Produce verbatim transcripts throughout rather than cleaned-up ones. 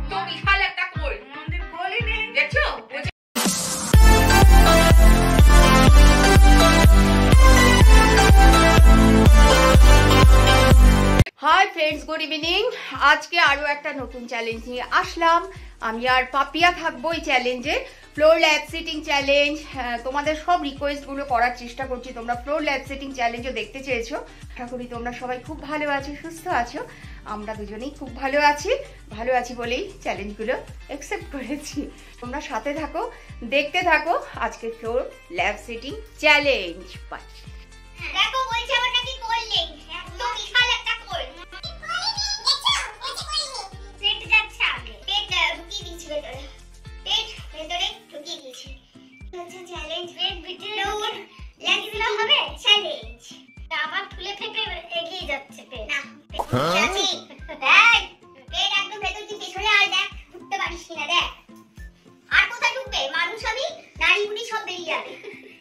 তো বিশাল একটা কোল, মন্দির কোলই নেই, দেখছো? Hi friends, good evening. আজকে আরো একটা নতুন চ্যালেঞ্জ নিয়ে আসলাম। আমি আর পাপিয়া থাকবো এই চ্যালেঞ্জে। Floor lab sitting challenge. তোমাদের সব রিকোয়েস্ট গুলো করার চেষ্টা করছি। তোমরা ফ্লোর ল্যাব সিটিং চ্যালেঞ্জও দেখতে চেয়েছো। আশা করি তোমরা সবাই খুব ভালো আছো, সুস্থ আছো। আমরা দুজনেই খুব ভালো আছি। ভালো আছি বলেই চ্যালেঞ্জগুলো অ্যাকসেপ্ট করেছি। তোমরা সাথে থাকো, দেখতে থাকো আজকে floor lab sitting challenge. Bye. দেখো বলছে আমার নাকি কোল নেই, একদম বিশাল একটা কোল। পেট যাচ্ছে আগে, পেট ঢুকিয়ে দিচ্ছে ভেতরে, পেট ভেতরে ঢুকিয়ে দিচ্ছে। আচ্ছা চ্যালেঞ্জ, পেট ভিতরে লাগছিল হবে চ্যালেঞ্জ। আবার ফুলে ফেপে এগিয়ে যাচ্ছে পেট। না যাচ্ছি, দেখ পেট একদম ভেতর থেকে পেছনে, আর দেখ ঢুকতে পারিস কিনা, দেখ আর কোথায় ঢুকবে? মানুষ আমি, নারী বুড়ি সব বেরিয়ে যাবে।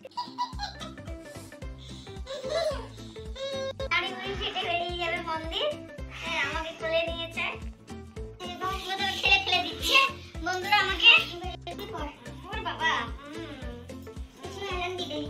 নারী বুড়ি ফেটে বেরিয়ে যাবে মন্দির। হ্যাঁ আমাকে কোলে নিয়েছে, ঠেলে ফেলে দিচ্ছে। বন্ধুরা আমাকে ওর বাবা কিছু হেলান দিবে।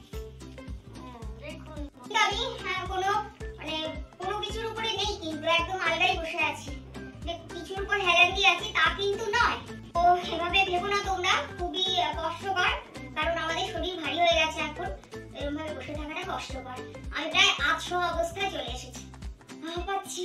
আমি হ্যাঁ কোনো মানে কোনো কিছুর উপরে নেই, কিন্তু একদম আলগাই বসে আছি। কিছুর উপর হেলান দিয়ে আছি তা কিন্তু নয়। তো এভাবে ভেবো না তোমরা, খুবই কষ্টকর, কারণ আমাদের শরীর ভারী হয়ে গেছে এখন। এরকম ভাবে বসে থাকাটা কষ্টকর। আমি প্রায় আটশো অবস্থায় চলে এসেছি। পাচ্ছি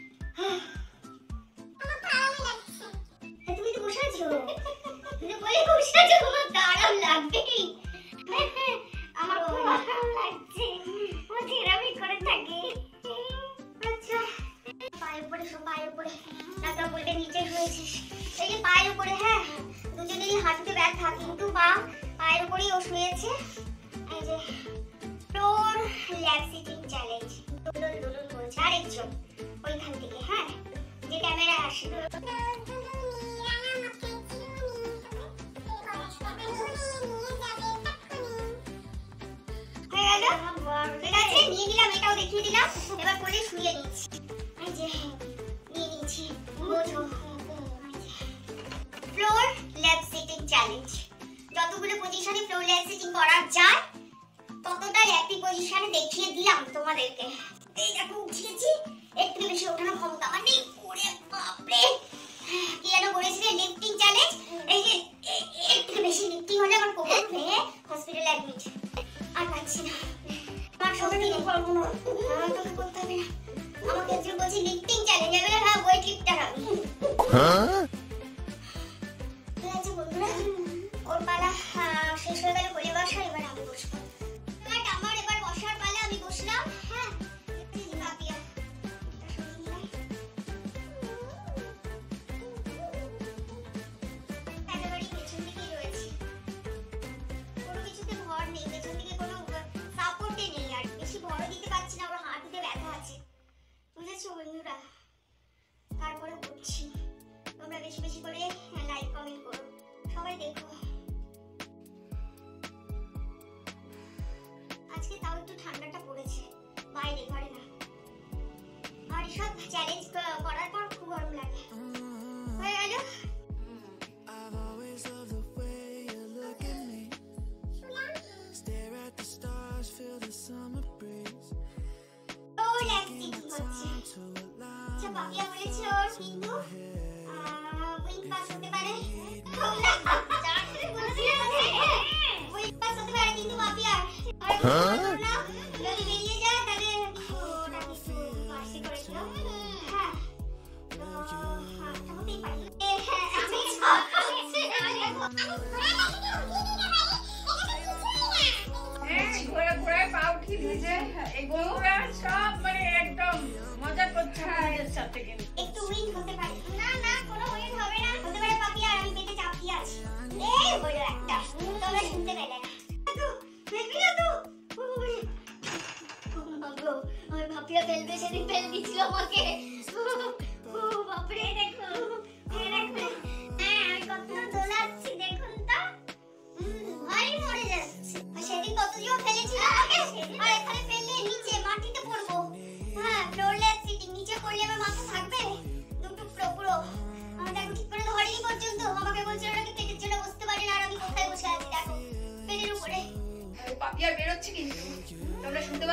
তুমি তো বসে আছো, তুমি বলে বসে আছো, তোমার তো আরাম লাগবেই। আমার খুব আরাম লাগছে, আমি করে থাকি। আচ্ছা পায়ের উপরে শো, পায়ের উপরে টাকা বলতে নিচে শুয়েছিস। এই যে পায়ের উপরে, হ্যাঁ দুজনেরই হাঁটুতে ব্যথা, কিন্তু পা পায়ের উপরেই ও শুয়েছে। এই যে ফ্লোর ল্যাব সিটিং চ্যালেঞ্জ। দুলুন দুলুন বলছে আরেকজন ওইখান থেকে, হ্যাঁ যে ক্যামেরা আসে। নিয়ে নিলাম, এটাও দেখিয়ে দিলাম। এবার কোলে শুয়ে নিচ্ছি। এই যে নিয়ে নিচ্ছি, বোঝো ফ্লোর ল্যাব সিটিং চ্যালেঞ্জ। যতগুলো পজিশনে ফ্লোর ল্যাব সিটিং করা যায় ততটা ল্যাপি পজিশনে দেখিয়ে দিলাম তোমাদেরকে। এই দেখো উঠিয়েছি, একটু বেশি ওঠানো ক্ষমতা মানে ওরে বাপরে। কি যেন বলেছিলে লিফটিং চ্যালেঞ্জ। এই যে একটু বেশি লিফটিং হলে আমার কোমর ভেঙে হসপিটালে অ্যাডমিট। আর পাচ্ছি না, আমার সঙ্গে নিতে পারবো না, আমার তোকে করতে হবে না। আমাকে একজন বলছে লিফটিং চ্যালেঞ্জ, আমি হ্যাঁ ওয়েট লিফটার আমি। ঠিক আছে বন্ধুরা, ওর পালা শেষ হয়ে গেলে কোলে বসা, এবার আমি বসবো। আমার এবার বসার পালা, আমি বসলাম। হ্যাঁ পাপিয়া একেবারেই পেছন দিকেই রয়েছে, কোনো কিছুতে ভর নেই, পেছন দিকে কোনো সাপোর্টে নেই, আর বেশি ভরও দিতে পারছি না, আমার হাঁটুতে ব্যথা আছে। বুঝেছো বন্ধুরা? তারপরে উঠছি। তোমরা বেশি বেশি করে লাইক কমেন্ট করো, সবাই দেখো। আজকে তাও একটু ঠান্ডাটা পড়েছে বাইরে, ঘরে না। আর সব চ্যালেঞ্জ করার পর খুব গরম লাগে। হয়ে গেল। আচ্ছা পাপিয়া বলেছে ওর কিন্তু উইং পাস হতে পারে। উইং পাস হতে পারে কিন্তু পাপিয়া যদি বেরিয়ে যায় তাহলে ওটা কিছু পাশে করে দিও। হ্যাঁ তো হাতটা হতেই পারে। ঘোরা ঘোরা পা উঠি ভিজে, এগুলো সব মানে একদম মজা করছে আমাদের সাথে। কিন্তু একটু উইং হতে পারে। না না কোনো উইং হবে না, হতে পারে পাপিয়া, আর আমি পেটে চাপ দিয়ে আছি। এই বলো একটা, তোমরা শুনতে পেলে না তো? ফেলবি না তো? আমার ভাপিয়া ফেলবে, সেদিন ফেল দিছিল আমাকে। ও বাপরে দেখো, এই দেখো, হ্যাঁ আমি কত দোলাচ্ছি দেখুন তো। ভয় মরে যাচ্ছে। সেদিন কত জোর ফেলেছিল আমাকে, আর এখানে ফেললে নিচে মাটিতে পড়বো। হ্যাঁ ফ্লোর ল্যাব সিটিং, নিচে পড়লে আমার মাথা থাকবে দুটো পুরো পুরো। আমার দেখো ঠিক করে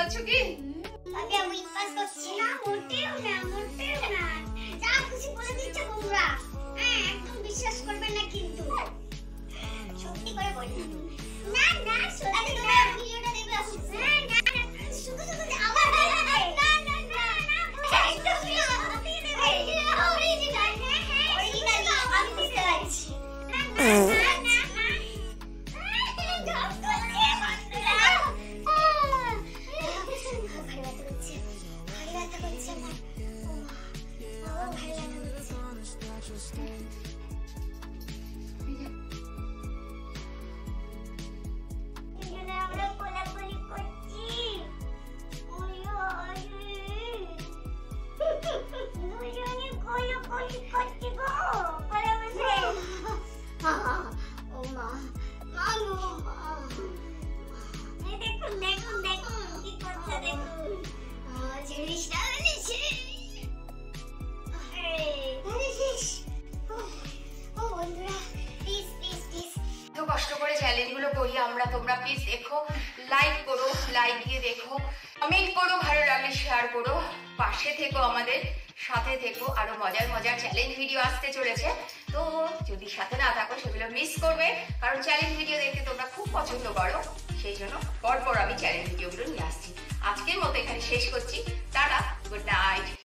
পাচ্ছ কি? আমি আমি পাস করছি না, মোটেও না, মোটেও না। যা খুশি বলে দিচ্ছ তোমরা, হ্যাঁ একদম বিশ্বাস করবে না কিন্তু। সত্যি করে বলি না না, সত্যি না। ভিডিওটা দেখবে আসুন। হ্যাঁ না না, শুধু শুধু আমার না না না না না, একদম সত্যি দেবে। অরিজিনাল, হ্যাঁ হ্যাঁ অরিজিনাল, আমি বুঝতে পারছি। না না না না না, জব করছে বন্ধুরা। ভারী ব্যথা করছে, ভারী ব্যথা করছে আমার। ও ভারী ব্যথা করছে। আমরা কোলাকুলি করছি। দুজনে কোলাকুলি করছি গো, কোলে বসে। ও মা, মা গো, মা। এই দেখুন দেখুন দেখুন কি করছে দেখুন। জিনিসটা এনেছে। ও বন্ধুরা, প্লিজ প্লিজ প্লিজ এত কষ্ট করে চ্যালেঞ্জ গুলো করি আমরা, তোমরা প্লিজ দেখো, লাইক করো, লাইক দিয়ে দেখো, কমেন্ট করো, ভালো লাগলে শেয়ার করো, পাশে থেকো, আমাদের সাথে থেকো। আরো মজার মজার চ্যালেঞ্জ ভিডিও আসতে চলেছে, তো যদি সাথে না থাকো সেগুলো মিস করবে, কারণ চ্যালেঞ্জ ভিডিও দেখতে তোমরা খুব পছন্দ করো, সেই জন্য পরপর আমি চ্যালেঞ্জ ভিডিওগুলো নিয়ে আসছি। আজকের মতো এখানে শেষ করছি। Tata, good night.